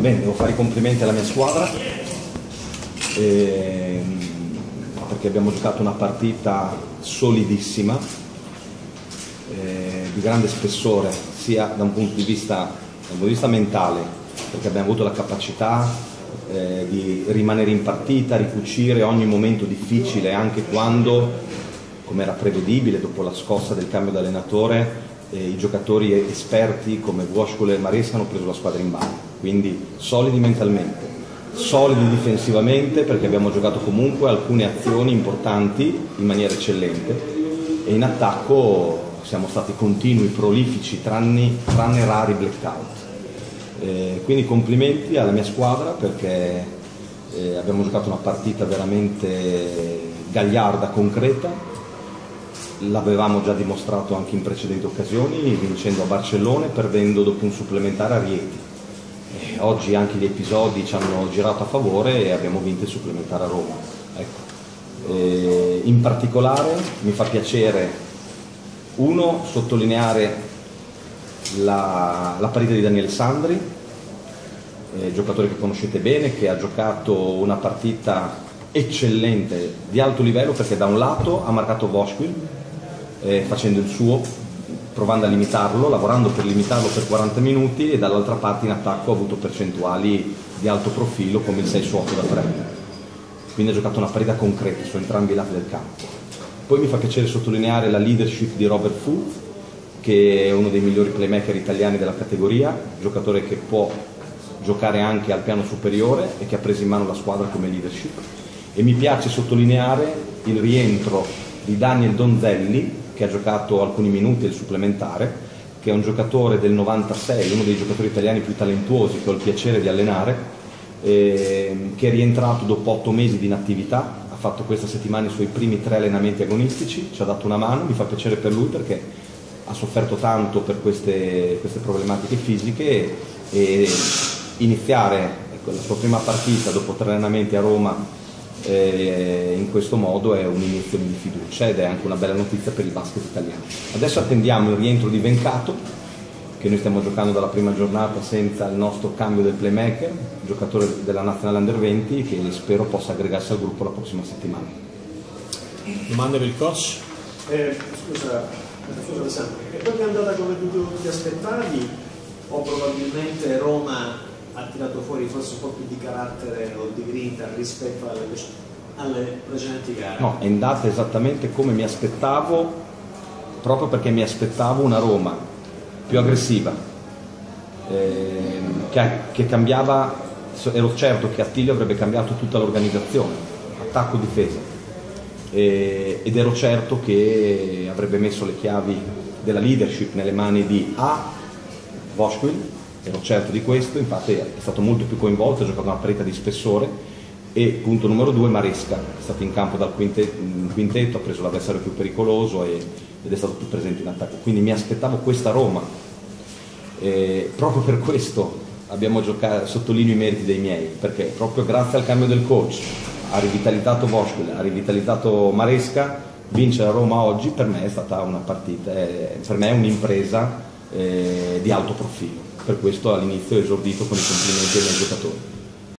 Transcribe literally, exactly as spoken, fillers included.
Bene, devo fare i complimenti alla mia squadra ehm, perché abbiamo giocato una partita solidissima, eh, di grande spessore sia da un punto di vista, da un punto di vista mentale, perché abbiamo avuto la capacità eh, di rimanere in partita, ricucire ogni momento difficile, anche quando, come era prevedibile dopo la scossa del cambio d'allenatore, eh, i giocatori esperti come Voshkul e Maresca hanno preso la squadra in mano. Quindi solidi mentalmente, solidi difensivamente, perché abbiamo giocato comunque alcune azioni importanti in maniera eccellente, e in attacco siamo stati continui, prolifici, tranne, tranne rari blackout. Eh, quindi complimenti alla mia squadra, perché eh, abbiamo giocato una partita veramente gagliarda, concreta. L'avevamo già dimostrato anche in precedenti occasioni, vincendo a Barcellona e perdendo dopo un supplementare a Rieti. E oggi anche gli episodi ci hanno girato a favore e abbiamo vinto il supplementare a Roma. Ecco. E in particolare mi fa piacere, uno, sottolineare la, la partita di Daniele Sandri, eh, giocatore che conoscete bene, che ha giocato una partita eccellente, di alto livello, perché da un lato ha marcato Voshkul, eh, facendo il suo, provando a limitarlo, lavorando per limitarlo per quaranta minuti, e dall'altra parte in attacco ha avuto percentuali di alto profilo come il sei su otto da tre. Quindi ha giocato una partita concreta su entrambi i lati del campo. Poi mi fa piacere sottolineare la leadership di Robert Fu, che è uno dei migliori playmaker italiani della categoria, giocatore che può giocare anche al piano superiore e che ha preso in mano la squadra come leadership. E mi piace sottolineare il rientro di Daniel Donzelli, che ha giocato alcuni minuti del supplementare, che è un giocatore del novantasei, uno dei giocatori italiani più talentuosi che ho il piacere di allenare, eh, che è rientrato dopo otto mesi di inattività, ha fatto questa settimana i suoi primi tre allenamenti agonistici, ci ha dato una mano, mi fa piacere per lui perché ha sofferto tanto per queste, queste problematiche fisiche, e, e iniziare ecco, la sua prima partita dopo tre allenamenti a Roma E in questo modo è un inizio di fiducia ed è anche una bella notizia per il basket italiano. Adesso attendiamo il rientro di Vencato, che noi stiamo giocando dalla prima giornata senza il nostro cambio del playmaker, giocatore della Nazionale Under venti, che spero possa aggregarsi al gruppo la prossima settimana. Domande per il coach? Eh, scusa, scusa Alessandro, è proprio andata come tu ti aspettavi, o probabilmente Roma ha tirato fuori forse un po' più di carattere o di grinta rispetto alle, alle precedenti gare? No, è andata esattamente come mi aspettavo, proprio perché mi aspettavo una Roma più aggressiva, eh, che, che cambiava. Ero certo che Attilio avrebbe cambiato tutta l'organizzazione, attacco-difesa, eh, ed ero certo che avrebbe messo le chiavi della leadership nelle mani di A. Voshkul. Ero certo di questo, infatti è stato molto più coinvolto, ha giocato una partita di spessore. E punto numero due, Maresca, è stato in campo dal quintetto, quintetto ha preso l'avversario più pericoloso e, ed è stato più presente in attacco. Quindi mi aspettavo questa Roma, e proprio per questo abbiamo giocato, sottolineo i meriti dei miei, perché proprio grazie al cambio del coach ha rivitalizzato Voshkul, ha rivitalizzato Maresca. Vincere a Roma oggi per me è stata una partita, eh, per me è un'impresa eh, di alto profilo. Per questo all'inizio ho esordito con i complimenti ai miei giocatori.